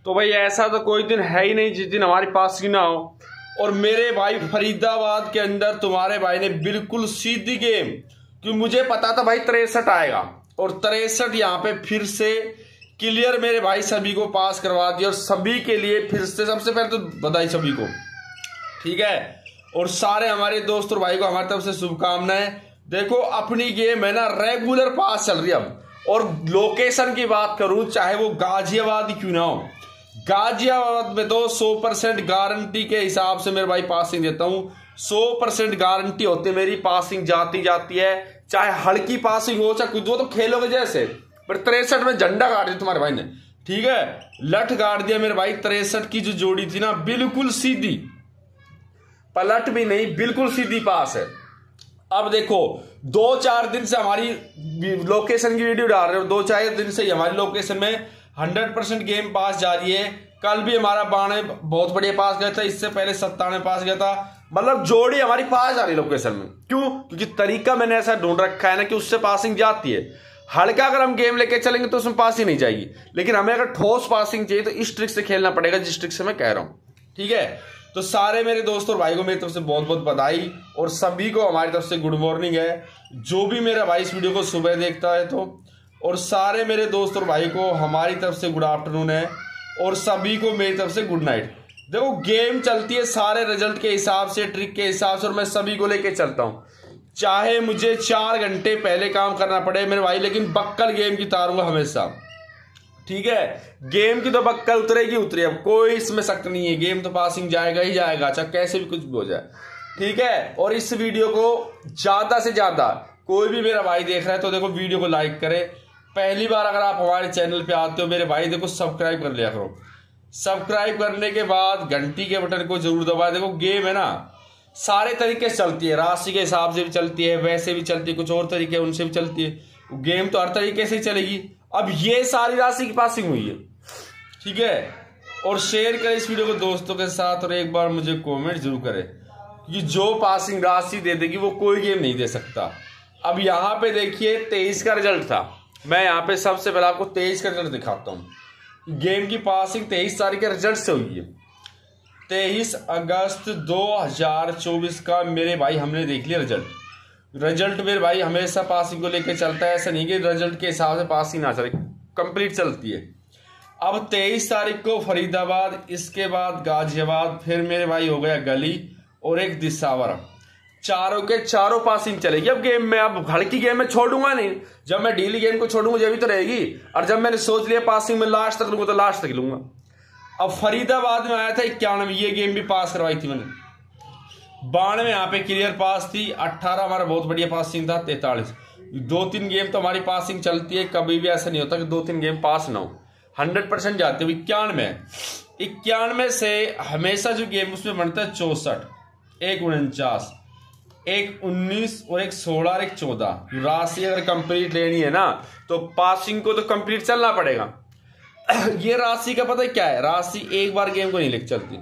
तो भाई ऐसा तो कोई दिन है ही नहीं जिस दिन हमारी पासिंग ना हो। और मेरे भाई फरीदाबाद के अंदर तुम्हारे भाई ने बिल्कुल सीधी गेम, क्योंकि मुझे पता था भाई 63 आएगा, और 63 यहाँ पे फिर से क्लियर मेरे भाई सभी को पास करवा दिया। और सभी के लिए फिर से सबसे पहले तो बधाई सभी को, ठीक है। और सारे हमारे दोस्त और भाई को हमारी तरफ से शुभकामनाएं। देखो अपनी गेम है ना रेगुलर पास चल रही है अब। और लोकेशन की बात करूं, चाहे वो गाजियाबाद ही क्यों ना हो, गाजियाबाद में तो 100% गारंटी के हिसाब से मेरे भाई पासिंग देता हूं। 100% गारंटी होती है मेरी पासिंग जाती है, चाहे हल्की पासिंग हो चाहे कुछ हो, तो खेलोगे जैसे। पर 63 में झंडा गाड़ दिया तुम्हारे भाई ने, ठीक है, लठ गाड़ दिया मेरे भाई। 63 की जो जोड़ी थी ना बिल्कुल सीधी, पलट भी नहीं, बिल्कुल सीधी पास है। अब देखो 2-4 दिन से हमारी लोकेशन की वीडियो डाल रहे हो, 2-4 दिन से हमारी लोकेशन में 100% गेम पास जा रही है। कल भी हमारा 92 बहुत बढ़िया पास गया था, इससे पहले 97 पास गया था। मतलब जोड़ी हमारी पास जा रही है लोकेशन में। क्यों? क्योंकि तरीका मैंने ऐसा ढूंढ रखा है ना कि उससे पासिंग जाती है। हल्का अगर हम गेम लेके चलेंगे तो उसमें पासिंग नहीं जाएगी, लेकिन हमें अगर ठोस पासिंग चाहिए तो इस ट्रिक से खेलना पड़ेगा, जिस ट्रिक से मैं कह रहा हूं, ठीक है। तो सारे मेरे दोस्तों और भाई को मेरी तरफ से बहुत बहुत बधाई, और सभी को हमारी तरफ से गुड मॉर्निंग है, जो भी मेरा भाई इस वीडियो को सुबह देखता है तो। और सारे मेरे दोस्त और भाई को हमारी तरफ से गुड आफ्टरनून है, और सभी को मेरी तरफ से गुड नाइट। देखो गेम चलती है सारे रिजल्ट के हिसाब से, ट्रिक के हिसाब से, और मैं सभी को लेके चलता हूँ। चाहे मुझे 4 घंटे पहले काम करना पड़े मेरे भाई, लेकिन बक्कल गेम की तारूंगा हमेशा, ठीक है। गेम की तो बक्कल उतरेगी उतरे, अब कोई इसमें शक नहीं है, गेम तो पासिंग जाएगा ही जाएगा, चाहे कैसे भी कुछ भी हो जाए, ठीक है। और इस वीडियो को ज्यादा से ज्यादा कोई भी मेरा भाई देख रहा है तो देखो वीडियो को लाइक करे। पहली बार अगर आप हमारे चैनल पे आते हो मेरे भाई, देखो सब्सक्राइब कर लिया करो। सब्सक्राइब करने के बाद घंटी के बटन को जरूर दबा। देखो गेम है ना सारे तरीके से चलती है, राशि के हिसाब से भी चलती है, वैसे भी चलती है, कुछ और तरीके उनसे भी चलती है। गेम तो हर तरीके से ही चलेगी। अब ये सारी राशि की पासिंग हुई है, ठीक है। और शेयर करें इस वीडियो को दोस्तों के साथ, और एक बार मुझे कमेंट जरूर करें, क्योंकि जो पासिंग राशि दे देगी वो कोई गेम नहीं दे सकता। अब यहाँ पे देखिए 23 का रिजल्ट था, मैं यहाँ पे सबसे पहले आपको 23 का रिजल्ट दिखाता हूँ। गेम की पासिंग 23 तारीख के रिजल्ट से हुई है। 23 अगस्त 2024 का मेरे भाई हमने देख लिया रिजल्ट मेरे भाई हमेशा पासिंग को लेकर चलता है, ऐसा नहीं कि रिजल्ट के हिसाब से पासिंग ना चले, कंप्लीट चलती है। अब 23 तारीख को फरीदाबाद, इसके बाद गाजियाबाद, फिर मेरे भाई हो गया गली और एक दिसावर, चारों के चारों पासिंग चलेगी। अब गेम में, अब हल्की गेम में छोड़ूंगा नहीं, जब मैं डीली गेम को छोड़ूंगा जब भी तो रहेगी, और जब मैंने सोच लिया पासिंग में लास्ट तक लूंगा तो लास्ट तक लूंगा। अब फरीदाबाद में आया था 91, ये गेम भी पास करवाई थी मैंने। 92 यहाँ पे क्लियर पास थी। 18 हमारा बहुत बढ़िया पासिंग था। 43 2-3 गेम तो हमारी पासिंग चलती है, कभी भी ऐसा नहीं होता कि 2-3 गेम पास ना हो, 100% जाते हो। 91 से हमेशा जो गेम उसमें बनता है 64, एक 49, एक 19 और एक 16 और एक 14। राशि अगर कंप्लीट लेनी है ना तो पासिंग को तो कंप्लीट चलना पड़ेगा। ये राशि का पता है क्या है, राशि एक बार गेम को नहीं लेके चलती।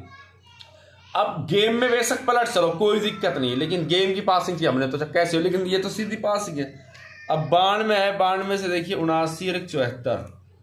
अब गेम में बेशक पलट चलो कोई दिक्कत नहीं, लेकिन गेम की पासिंग थी हमने तो कैसे हो, लेकिन ये तो सीधी पासिंग है। अब 92 है, 92 से देखिए 79 और एक 74,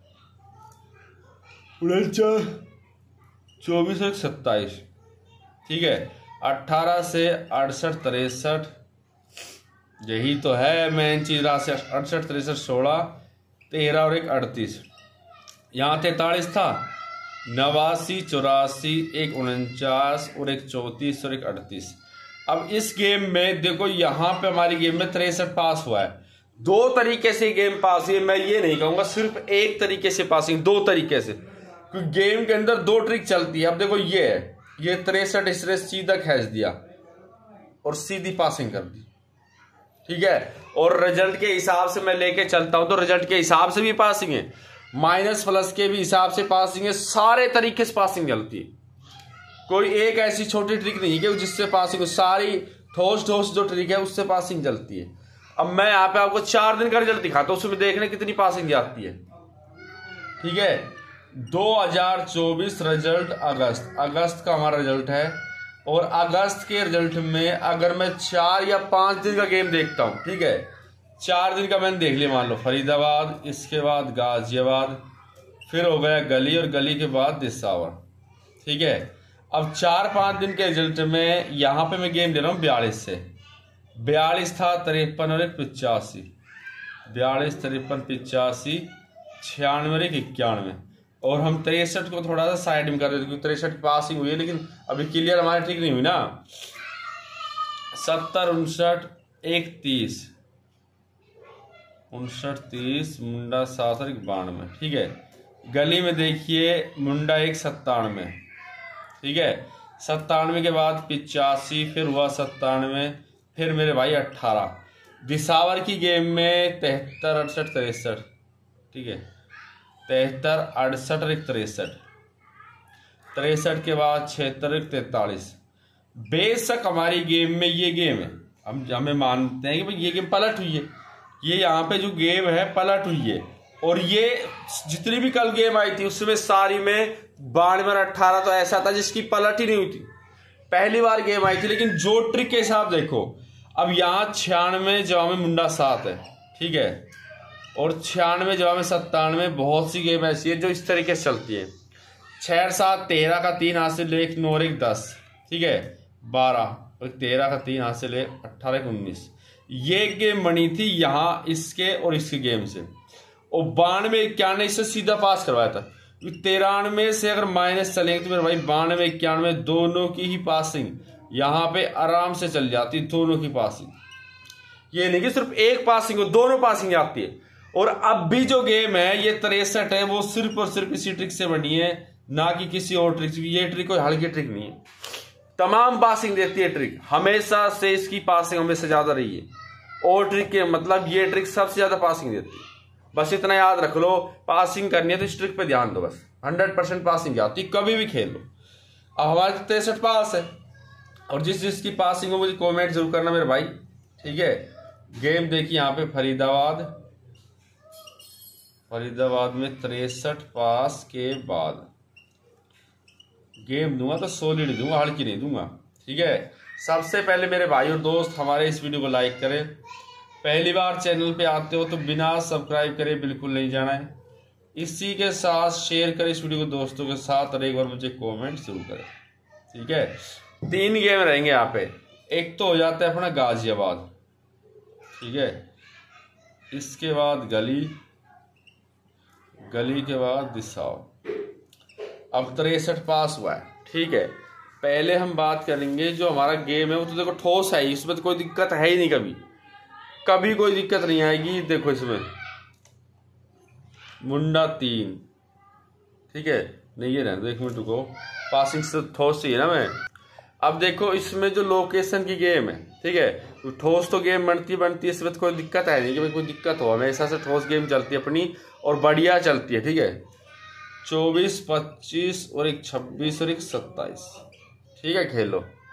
49, 24 और 27, ठीक है। 18 से 68, 63, यही तो है मेन चीज राशि। 68, 63, 16, 13 और एक 38, यहाँ 43 था, 89, 84, एक 49 और एक 34 और एक 38। अब इस गेम में देखो यहाँ पे हमारी गेम में 63 पास हुआ है। 2 तरीके से गेम पास हुई है, मैं ये नहीं कहूंगा सिर्फ एक तरीके से पासिंग, 2 तरीके से, क्योंकि गेम के अंदर 2 ट्रिक चलती है। अब देखो ये है, ये 63 इसने सीधा खींच दिया और सीधी पासिंग कर दी, ठीक है। और रिजल्ट के हिसाब से मैं लेके चलता हूं तो रिजल्ट के हिसाब से भी पासिंग है, माइनस प्लस के भी हिसाब से पासिंग है, सारे तरीके से पासिंग चलती है। कोई एक ऐसी छोटी ट्रिक नहीं है कि जिससे पासिंग, सारी ठोस जो ट्रिक है उससे पासिंग चलती है। अब मैं यहाँ पे आपको 4 दिन का रिजल्ट दिखाता हूँ, उसमें देखने कितनी पासिंग जाती है, ठीक है। 2024 रिजल्ट अगस्त का हमारा रिजल्ट है, और अगस्त के रिजल्ट में अगर मैं 4 या 5 दिन का गेम देखता हूँ, ठीक है, 4 दिन का मैंने देख लिया, मान लो फरीदाबाद, इसके बाद गाजियाबाद, फिर हो गया गली, और गली के बाद दिसावर। ठीक है, अब 4-5 दिन के रिजल्ट में यहाँ पे मैं गेम ले रहा हूँ 42 से। 42 था, 53 और 85, 42, 53, 85, 96 और 91, और हम 63 को थोड़ा सा साइड में कर रहे थे क्योंकि 63 की पासिंग हुई है, लेकिन अभी क्लियर हमारी ठीक नहीं हुई ना। 70, 59, 31, 59, 30, मुंडा 7 और 92। ठीक है, गली में देखिए मुंडा 1, 97। ठीक है, 97 के बाद 85, फिर हुआ 97, फिर मेरे भाई 18। दिसावर की गेम में 73, 68, 63। ठीक है, 73, 68 और 63, 63 के बाद 76, 43। बेशक हमारी गेम में ये गेम है, हम हमें मानते हैं कि भाई ये गेम पलट हुई है, ये यहाँ पे जो गेम है पलट हुई है। और ये जितनी भी कल गेम आई थी उसमें सारी में 92 और 18 तो ऐसा था जिसकी पलट ही नहीं हुई थी, पहली बार गेम आई थी। लेकिन जो ट्रिक के हिसाब देखो, अब यहाँ 96 जवाब में मुंडा 7 है। ठीक है, और 96 जवाब में 97। बहुत सी गेम ऐसी है जो इस तरीके से चलती है। 6 7 13 का 3 हासिल, 1 9 1 10। ठीक है, 12 और 13 का 3 हासिल, 18 19। ये गेम बनी थी यहाँ इसके और इसके गेम से, और 92 91 इससे सीधा पास करवाया था। 93 से अगर माइनस चलेंगे तो मेरे भाई 92 91 दोनों की ही पासिंग यहाँ पे आराम से चल जाती, दोनों की पासिंग। ये नहीं कि सिर्फ एक पासिंग हो, दोनों पासिंग आती है। और अब भी जो गेम है ये 63 है, वो सिर्फ और सिर्फ इसी ट्रिक से बनी है, ना कि किसी और ट्रिक से। ये ट्रिक कोई हल्की ट्रिक नहीं है, तमाम पासिंग देती है ट्रिक, हमेशा से इसकी पासिंग हमेशा ज्यादा रही है। और ट्रिक के मतलब ये ट्रिक सबसे ज्यादा पासिंग देती है। बस इतना याद रख लो, पासिंग करनी है तो इस ट्रिक पे ध्यान दो, बस 100% पासिंग आती, कभी भी खेल लो। अब हमारे 63 पास है, और जिसकी पासिंग हो मुझे कमेंट जरूर करना मेरे भाई। ठीक है, गेम देखिए यहाँ पे फरीदाबाद में 63 पास के बाद गेम दूंगा तो सॉलिड दूंगा, हल्की नहीं दूंगा। ठीक है, सबसे पहले मेरे भाई और दोस्त हमारे इस वीडियो को लाइक करें। पहली बार चैनल पे आते हो तो बिना सब्सक्राइब करे बिल्कुल नहीं जाना है। इसी के साथ शेयर करें इस वीडियो को दोस्तों के साथ, और एक बार मुझे कमेंट जरूर करें। ठीक है, 3 गेम रहेंगे यहाँ पे। एक तो हो जाता है अपना गाजियाबाद। ठीक है, इसके बाद गली के बाद दिसाव। अब 63 पास हुआ है। ठीक है, पहले हम बात करेंगे जो हमारा गेम है वो तो देखो ठोस है, इसमें तो कोई दिक्कत है ही नहीं, कभी कोई दिक्कत नहीं आएगी। देखो इसमें मुंडा 3। ठीक है, नहीं ये रहने दो, 1 मिनट रुको, पासिंग से ठोस चाहिए ना मैं। अब देखो इसमें जो लोकेशन की गेम है, ठीक है, तो ठोस तो गेम बनती है, इसमें तो कोई दिक्कत है नहीं कि भाई कोई दिक्कत हो, हमेशा से ठोस गेम चलती है अपनी और बढ़िया चलती है। ठीक है, 24, 25 और 1 26 और 1 27। ठीक है, खेलो।